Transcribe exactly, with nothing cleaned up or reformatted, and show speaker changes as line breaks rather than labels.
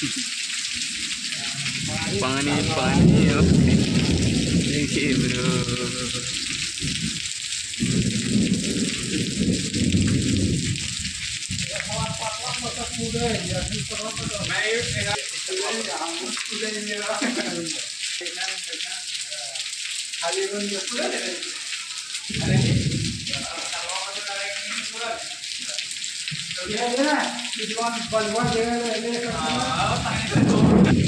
पानी पानी देखिए ब्रो।
ये ना, इस बार बलवा दे रहे हैं।